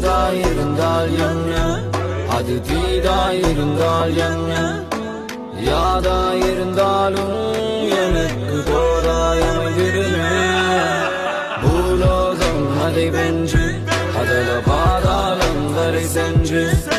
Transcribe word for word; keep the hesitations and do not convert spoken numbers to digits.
தூதாய் இருந்தால் என்ன, அது தீதாய் இருந்தால் என்ன, யாதாய் இருந்தாலும் எனக்கு தோதாய் அமைந்திருமே. பூலோகம் அதை வென்று அதல பாதாளம் வரை சென்று